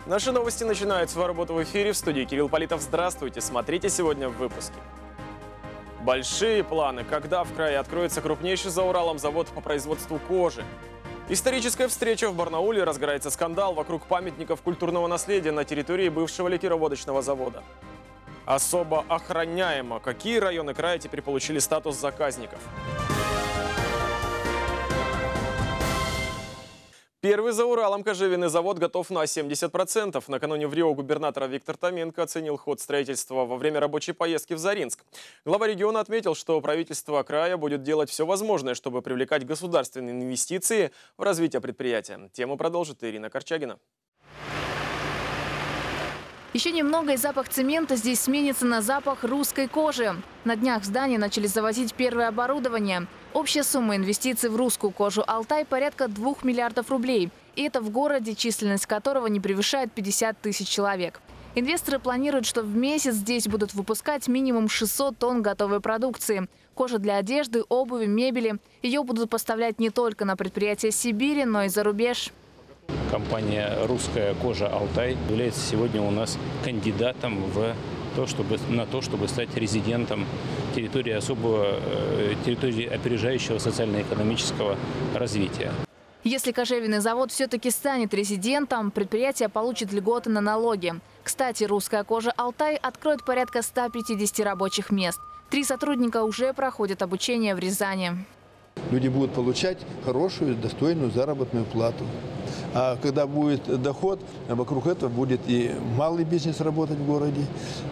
Наши новости начинают свою работу в эфире. В студии Кирилл Политов. Здравствуйте. Смотрите сегодня в выпуске. Большие планы. Когда в крае откроется крупнейший за Уралом завод по производству кожи? Историческая встреча в Барнауле. Разгорается скандал вокруг памятников культурного наследия на территории бывшего лакироводочного завода. Особо охраняемо. Какие районы края теперь получили статус заказников? Первый за Уралом кожевенный завод готов на 70%. Накануне в Рио губернатора Виктор Томенко оценил ход строительства во время рабочей поездки в Заринск. Глава региона отметил, что правительство края будет делать все возможное, чтобы привлекать государственные инвестиции в развитие предприятия. Тему продолжит Ирина Корчагина. Еще немного, и запах цемента здесь сменится на запах русской кожи. На днях в здании начали завозить первое оборудование. Общая сумма инвестиций в русскую кожу «Алтай» порядка 2 миллиардов рублей. И это в городе, численность которого не превышает 50 тысяч человек. Инвесторы планируют, что в месяц здесь будут выпускать минимум 600 тонн готовой продукции. Кожа для одежды, обуви, мебели. Ее будут поставлять не только на предприятия Сибири, но и за рубеж. Компания «Русская кожа Алтай» является сегодня у нас кандидатом на то, чтобы стать резидентом территории опережающего социально-экономического развития. Если кожевенный завод все-таки станет резидентом, предприятие получит льготы на налоги. Кстати, «Русская кожа Алтай» откроет порядка 150 рабочих мест. 3 сотрудника уже проходят обучение в Рязани. Люди будут получать хорошую, достойную заработную плату. А когда будет доход, вокруг этого будет и малый бизнес работать в городе.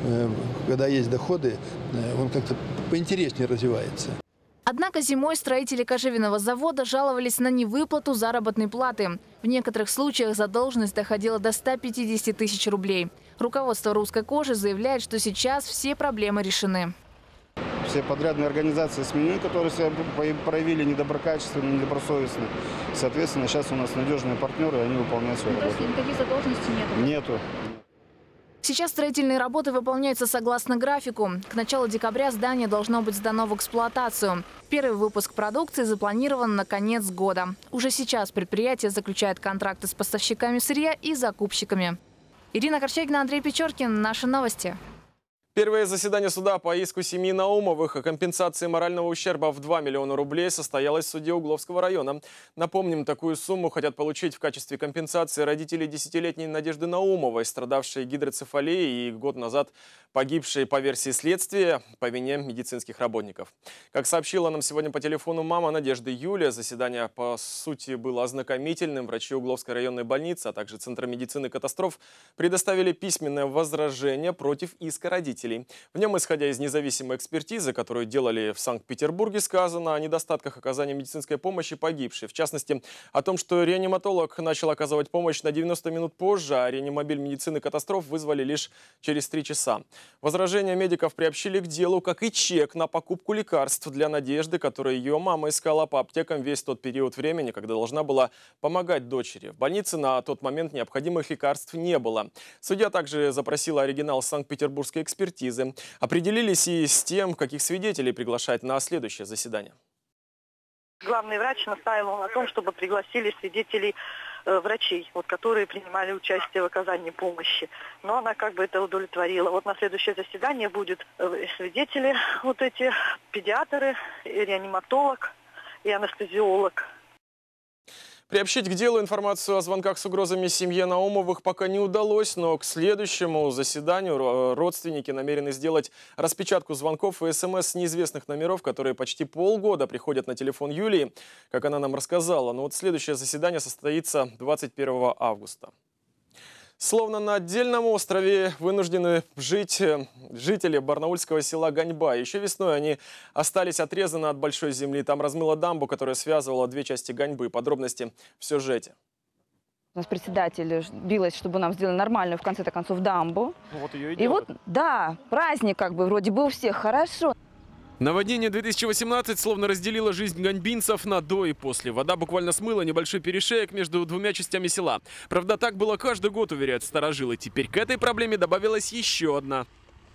Когда есть доходы, он как-то поинтереснее развивается. Однако зимой строители кожевенного завода жаловались на невыплату заработной платы. В некоторых случаях задолженность доходила до 150 тысяч рублей. Руководство «Русской кожи» заявляет, что сейчас все проблемы решены. Все подрядные организации СМИ, которые себя проявили недоброкачественно, недобросовестно. Соответственно, сейчас у нас надежные партнеры, и они выполняют свою работу. То есть никаких задолженностей нету? Нету. Сейчас строительные работы выполняются согласно графику. К началу декабря здание должно быть сдано в эксплуатацию. Первый выпуск продукции запланирован на конец года. Уже сейчас предприятие заключает контракты с поставщиками сырья и закупщиками. Ирина Корчагина, Андрей Печоркин. Наши новости. Первое заседание суда по иску семьи Наумовых о компенсации морального ущерба в 2 миллиона рублей состоялось в суде Угловского района. Напомним, такую сумму хотят получить в качестве компенсации родители 10-летней Надежды Наумовой, страдавшей гидроцефалией и год назад погибшей по версии следствия по вине медицинских работников. Как сообщила нам сегодня по телефону мама Надежды Юлия, заседание по сути было ознакомительным. Врачи Угловской районной больницы, а также Центра медицины катастроф предоставили письменное возражение против иска родителей. В нем, исходя из независимой экспертизы, которую делали в Санкт-Петербурге, сказано о недостатках оказания медицинской помощи погибшей. В частности, о том, что реаниматолог начал оказывать помощь на 90 минут позже, а реанимобиль медицины катастроф вызвали лишь через 3 часа. Возражения медиков приобщили к делу, как и чек на покупку лекарств для Надежды, которые ее мама искала по аптекам весь тот период времени, когда должна была помогать дочери. В больнице на тот момент необходимых лекарств не было. Судья также запросила оригинал Санкт-Петербургской экспертизы. Определились и с тем, каких свидетелей приглашать на следующее заседание. Главный врач настаивал на том, чтобы пригласили свидетелей врачей, которые принимали участие в оказании помощи. Но она это удовлетворила. На следующее заседание будут свидетели, эти педиатры, реаниматолог и анестезиолог. Приобщить к делу информацию о звонках с угрозами семье Наумовых пока не удалось, но к следующему заседанию родственники намерены сделать распечатку звонков и СМС с неизвестных номеров, которые почти полгода приходят на телефон Юлии, как она нам рассказала. Но следующее заседание состоится 21 августа. Словно на отдельном острове вынуждены жить жители барнаульского села Ганьба. Еще весной они остались отрезаны от большой земли. Там размыло дамбу, которая связывала 2 части Ганьбы. Подробности в сюжете. У нас председатель билась, чтобы нам сделали нормальную, в конце-то концов, дамбу. Вот ее и И делают. да, праздник вроде бы у всех хорошо. Наводнение 2018 словно разделило жизнь ганьбинцев на до и после. Вода буквально смыла небольшой перешеек между 2 частями села. Правда, так было каждый год, уверяют старожилы. Теперь к этой проблеме добавилась еще одна.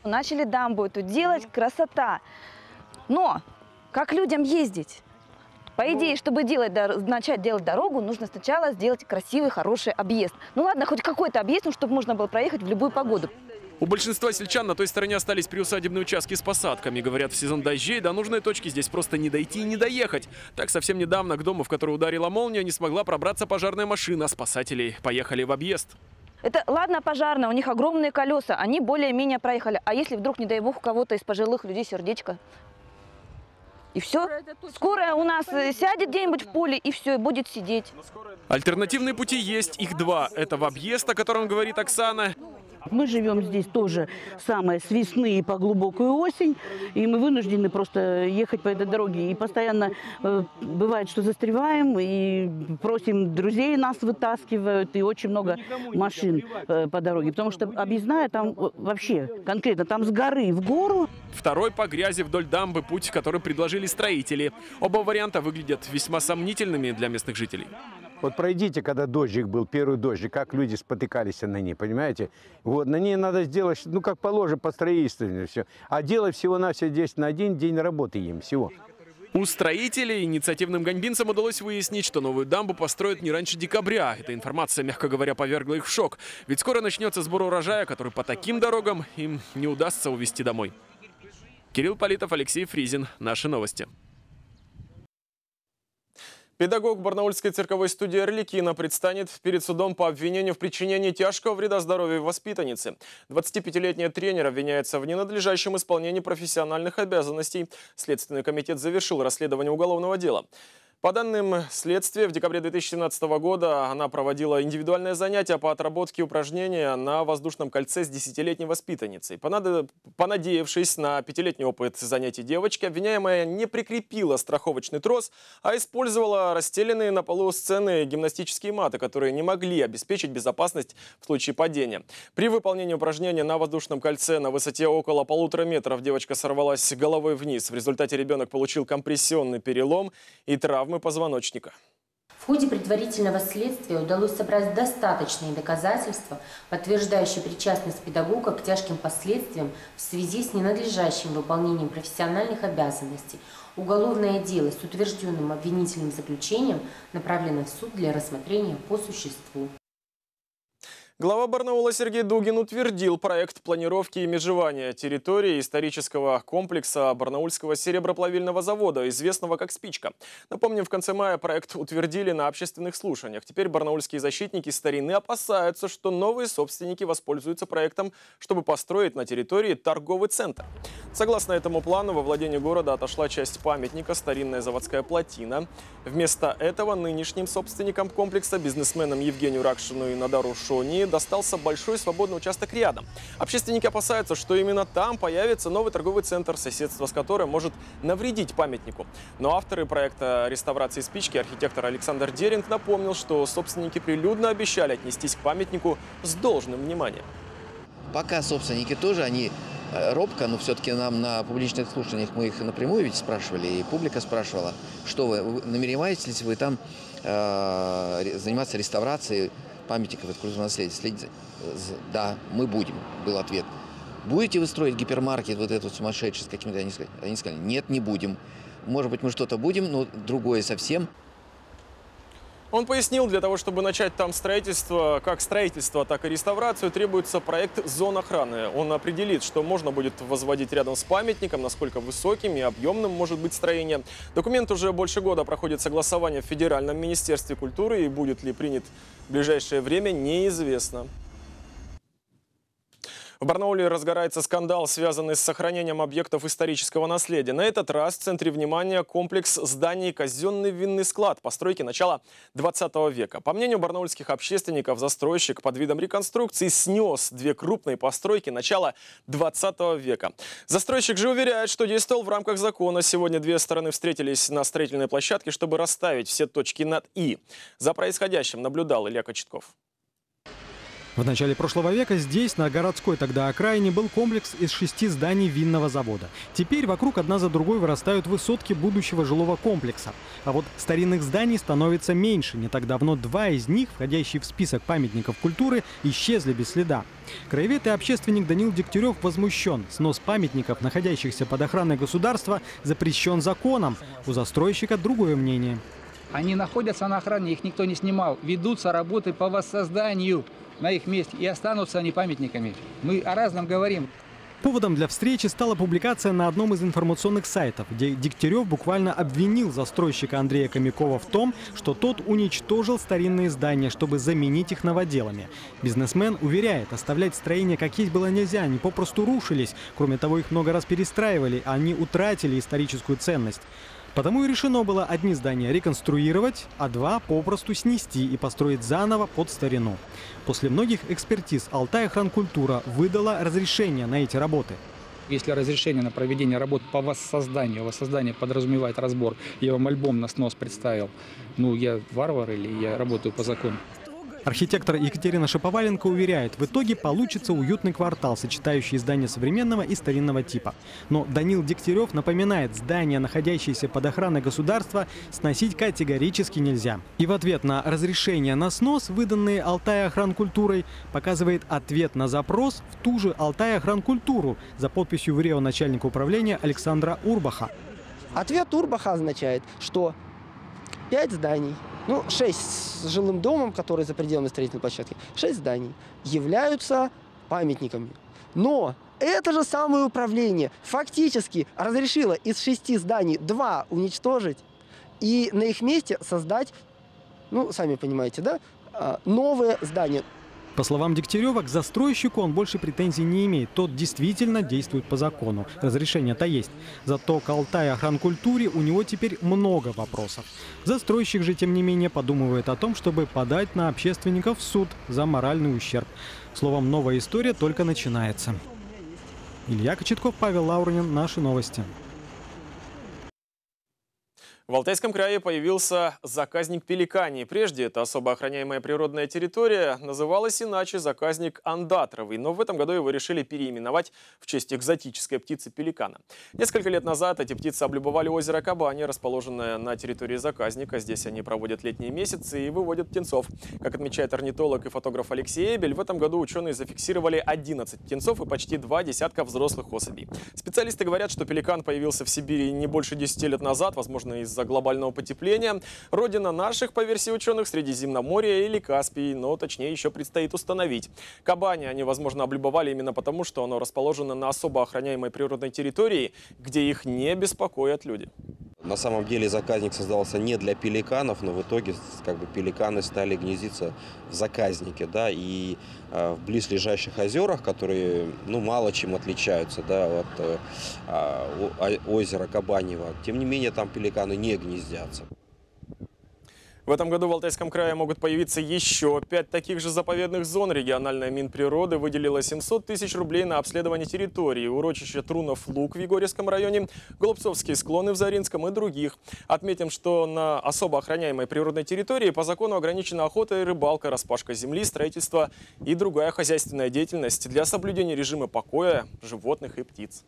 Начали дамбу эту делать, красота. Но как людям ездить? По идее, чтобы начать делать дорогу, нужно сначала сделать красивый, хороший объезд. Ну ладно, хоть какой-то объезд, ну, чтобы можно было проехать в любую погоду. У большинства сельчан на той стороне остались приусадебные участки с посадками. Говорят, в сезон дождей до нужной точки здесь просто не дойти и не доехать. Так, совсем недавно к дому, в который ударила молния, не смогла пробраться пожарная машина. Спасатели поехали в объезд. Это, ладно, пожарные, у них огромные колеса, они более-менее проехали. А если вдруг, не дай бог, у кого-то из пожилых людей сердечко? И все. Скорая у нас сядет где-нибудь в поле, и все, и будет сидеть. Альтернативные пути есть, их два. Это в объезд, о котором говорит Оксана. Мы живем здесь тоже самое с весны и по глубокую осень, и мы вынуждены просто ехать по этой дороге. И постоянно бывает, что застреваем, и просим друзей, нас вытаскивают, и очень много машин по дороге. Потому что объездная там вообще конкретно, там с горы в гору. Второй по грязи вдоль дамбы путь, который предложили строители. Оба варианта выглядят весьма сомнительными для местных жителей. Вот пройдите, когда дождик был, первый дождик, как люди спотыкались на ней, понимаете? Вот, на ней надо сделать, ну, как положено, по строительству, все. А делать всего-навсего здесь на один день работы им, всего. У строителей инициативным ганьбинцам удалось выяснить, что новую дамбу построят не раньше декабря. Эта информация, мягко говоря, повергла их в шок. Ведь скоро начнется сбор урожая, который по таким дорогам им не удастся увезти домой. Кирилл Политов, Алексей Фризин. Наши новости. Педагог барнаульской цирковой студии «Арлекино» предстанет перед судом по обвинению в причинении тяжкого вреда здоровью воспитанницы. 25-летняя тренер обвиняется в ненадлежащем исполнении профессиональных обязанностей. Следственный комитет завершил расследование уголовного дела. По данным следствия, в декабре 2017 года она проводила индивидуальное занятие по отработке упражнения на воздушном кольце с 10-летней воспитанницей. Понадеявшись на 5-летний опыт занятий девочки, обвиняемая не прикрепила страховочный трос, а использовала расстеленные на полу сцены гимнастические маты, которые не могли обеспечить безопасность в случае падения. При выполнении упражнения на воздушном кольце на высоте около 1,5 метра девочка сорвалась головой вниз. В результате ребенок получил компрессионный перелом и травмы позвоночника. В ходе предварительного следствия удалось собрать достаточные доказательства, подтверждающие причастность педагога к тяжким последствиям в связи с ненадлежащим выполнением профессиональных обязанностей. Уголовное дело с утвержденным обвинительным заключением направлено в суд для рассмотрения по существу. Глава Барнаула Сергей Дугин утвердил проект планировки и межевания территории исторического комплекса Барнаульского сереброплавильного завода, известного как «Спичка». Напомним, в конце мая проект утвердили на общественных слушаниях. Теперь барнаульские защитники старины опасаются, что новые собственники воспользуются проектом, чтобы построить на территории торговый центр. Согласно этому плану, во владение города отошла часть памятника, старинная заводская плотина. Вместо этого нынешним собственникам комплекса, бизнесменам Евгению Ракшину и Надару Шони, достался большой свободный участок рядом. Общественники опасаются, что именно там появится новый торговый центр, соседство с которым может навредить памятнику. Но авторы проекта реставрации «Спички», архитектор Александр Деринг, напомнил, что собственники прилюдно обещали отнестись к памятнику с должным вниманием. Пока собственники тоже, они робко, но все-таки нам на публичных слушаниях мы их напрямую ведь спрашивали, и публика спрашивала, что вы намереваетесь ли вы там заниматься реставрацией памятников и культурного наследия? Да, мы будем, был ответ. Будете вы строить гипермаркет вот этот сумасшедший с какими-то? Они сказали, нет, не будем. Может быть, мы что-то будем, но другое совсем. Он пояснил, для того, чтобы начать там строительство, так и реставрацию, требуется проект зон охраны. Он определит, что можно будет возводить рядом с памятником, насколько высоким и объемным может быть строение. Документ уже больше года проходит согласование в Федеральном министерстве культуры, и будет ли принят в ближайшее время, неизвестно. В Барнауле разгорается скандал, связанный с сохранением объектов исторического наследия. На этот раз в центре внимания комплекс зданий «Казенный винный склад» постройки начала 20 века. По мнению барнаульских общественников, застройщик под видом реконструкции снес две крупные постройки начала 20 века. Застройщик же уверяет, что действовал в рамках закона. Сегодня две стороны встретились на строительной площадке, чтобы расставить все точки над «и». За происходящим наблюдал Илья Кочетков. В начале прошлого века здесь, на городской тогда окраине, был комплекс из 6 зданий винного завода. Теперь вокруг одна за другой вырастают высотки будущего жилого комплекса. А вот старинных зданий становится меньше. Не так давно 2 из них, входящие в список памятников культуры, исчезли без следа. Краевед и общественник Данил Дегтярев возмущен. Снос памятников, находящихся под охраной государства, запрещен законом. У застройщика другое мнение. Они находятся на охране, их никто не снимал. Ведутся работы по воссозданию на их месте, и останутся они памятниками. Мы о разном говорим. Поводом для встречи стала публикация на одном из информационных сайтов, где Дегтярев буквально обвинил застройщика Андрея Хомякова в том, что тот уничтожил старинные здания, чтобы заменить их новоделами. Бизнесмен уверяет, оставлять строения как есть было нельзя, они попросту рушились. Кроме того, их много раз перестраивали, а они утратили историческую ценность. Потому и решено было одни здания реконструировать, а 2 попросту снести и построить заново под старину. После многих экспертиз Алтайохранкультура выдала разрешение на эти работы. Если разрешение на проведение работ по воссоздание подразумевает разбор, я вам альбом на снос представил, я варвар или я работаю по закону? Архитектор Екатерина Шаповаленко уверяет, в итоге получится уютный квартал, сочетающий здания современного и старинного типа. Но Данил Дегтярев напоминает, здания, находящиеся под охраной государства, сносить категорически нельзя. И в ответ на разрешение на снос, выданные Алтайохранкультурой, показывает ответ на запрос в ту же Алтайохранкультуру за подписью в РИО начальника управления Александра Урбаха. Ответ Урбаха означает, что 5 зданий, 6 с жилым домом, который за пределами строительной площадки, 6 зданий являются памятниками. Но это же самое управление фактически разрешило из 6 зданий 2 уничтожить и на их месте создать, сами понимаете, да, новые здания. По словам Дегтярева, к застройщику он больше претензий не имеет. Тот действительно действует по закону. Разрешение-то есть. Зато к Алтайохранкультуре у него теперь много вопросов. Застройщик же, тем не менее, подумывает о том, чтобы подать на общественников в суд за моральный ущерб. Словом, новая история только начинается. Илья Кочетков, Павел Лаурнин. Наши новости. В Алтайском крае появился заказник Пеликани. Прежде это особо охраняемая природная территория называлась иначе — заказник Андатровый. Но в этом году его решили переименовать в честь экзотической птицы пеликана. Несколько лет назад эти птицы облюбовали озеро Кабани, расположенное на территории заказника. Здесь они проводят летние месяцы и выводят птенцов. Как отмечает орнитолог и фотограф Алексей Эбель, в этом году ученые зафиксировали 11 птенцов и почти 2 десятка взрослых особей. Специалисты говорят, что пеликан появился в Сибири не больше 10 лет назад, возможно, из-за глобального потепления. Родина наших, по версии ученых, Средиземноморье или Каспий, но точнее еще предстоит установить. Кабани они, возможно, облюбовали именно потому, что оно расположено на особо охраняемой природной территории, где их не беспокоят люди. На самом деле заказник создался не для пеликанов, но в итоге пеликаны стали гнездиться в заказнике, да, и в близлежащих озерах, которые мало чем отличаются, да, от озера Кабанева. Тем не менее, там пеликаны не гнездятся. В этом году в Алтайском крае могут появиться еще 5 таких же заповедных зон. Региональная Минприроды выделила 700 тысяч рублей на обследование территории. Урочище Трунов-Луг в Егорьевском районе, Голубцовские склоны в Заринском и других. Отметим, что на особо охраняемой природной территории по закону ограничена охота и рыбалка, распашка земли, строительство и другая хозяйственная деятельность для соблюдения режима покоя животных и птиц.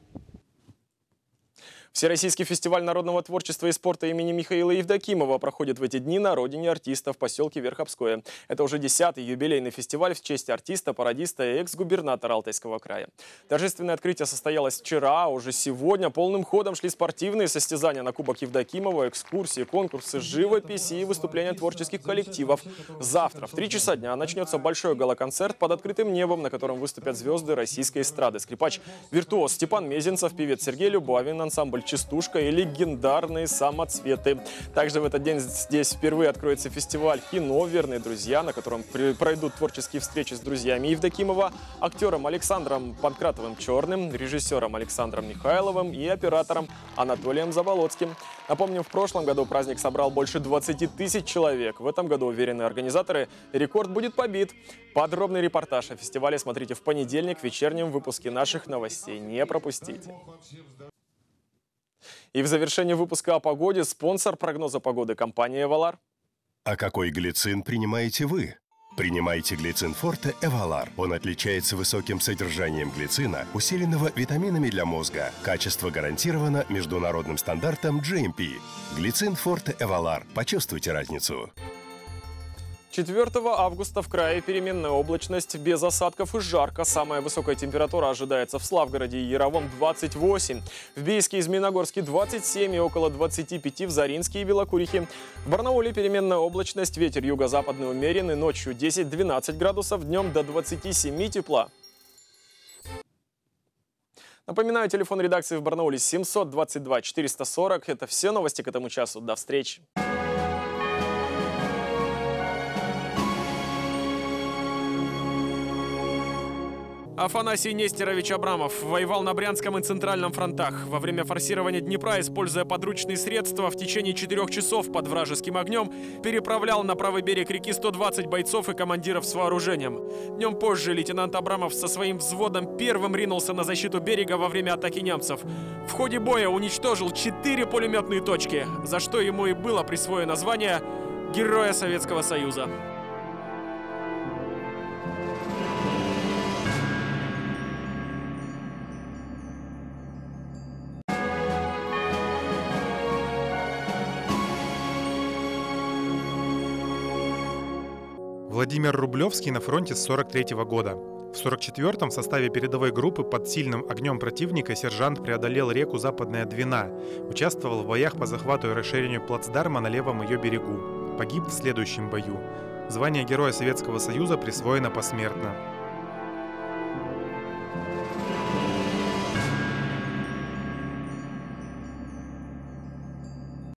Всероссийский фестиваль народного творчества и спорта имени Михаила Евдокимова проходит в эти дни на родине артиста в поселке Верховское. Это уже 10-й юбилейный фестиваль в честь артиста, пародиста и экс-губернатора Алтайского края. Торжественное открытие состоялось вчера, а уже сегодня полным ходом шли спортивные состязания на Кубок Евдокимова, экскурсии, конкурсы, живопись и выступления творческих коллективов. Завтра в 3 часа дня начнется большой гала-концерт под открытым небом, на котором выступят звезды российской эстрады. Скрипач-виртуоз Степан Мезенцев, певец Сергей Любавин, ансамбль «Частушка» и легендарные «Самоцветы». Также в этот день здесь впервые откроется фестиваль кино «Верные друзья», на котором пройдут творческие встречи с друзьями Евдокимова, актером Александром Панкратовым-Черным, режиссером Александром Михайловым и оператором Анатолием Заболоцким. Напомним, в прошлом году праздник собрал больше 20 тысяч человек. В этом году, уверены организаторы, рекорд будет побит. Подробный репортаж о фестивале смотрите в понедельник в вечернем выпуске наших новостей. Не пропустите. И в завершении выпуска о погоде спонсор прогноза погоды — компания «Валар». А какой глицин принимаете вы? Принимайте глицин Форте Эвалар. Он отличается высоким содержанием глицина, усиленного витаминами для мозга. Качество гарантировано международным стандартом GMP. Глицин Форте Эвалар. Почувствуйте разницу. 4 августа в крае переменная облачность, без осадков и жарко. Самая высокая температура ожидается в Славгороде и Яровом 28, в Бийске и Змеиногорске 27 и около 25 в Заринске и Белокурихе. В Барнауле переменная облачность, ветер юго-западный умеренный, ночью 10-12 градусов, днем до 27 тепла. Напоминаю, телефон редакции в Барнауле 722 440. Это все новости к этому часу. До встречи. Афанасий Нестерович Абрамов воевал на Брянском и Центральном фронтах. Во время форсирования Днепра, используя подручные средства, в течение 4 часов под вражеским огнем переправлял на правый берег реки 120 бойцов и командиров с вооружением. Днем позже лейтенант Абрамов со своим взводом первым ринулся на защиту берега во время атаки немцев. В ходе боя уничтожил 4 пулеметные точки, за что ему и было присвоено звание Героя Советского Союза. Владимир Рублевский на фронте с 43-го года. В 44-м в составе передовой группы под сильным огнем противника сержант преодолел реку Западная Двина, участвовал в боях по захвату и расширению плацдарма на левом ее берегу. Погиб в следующем бою. Звание Героя Советского Союза присвоено посмертно.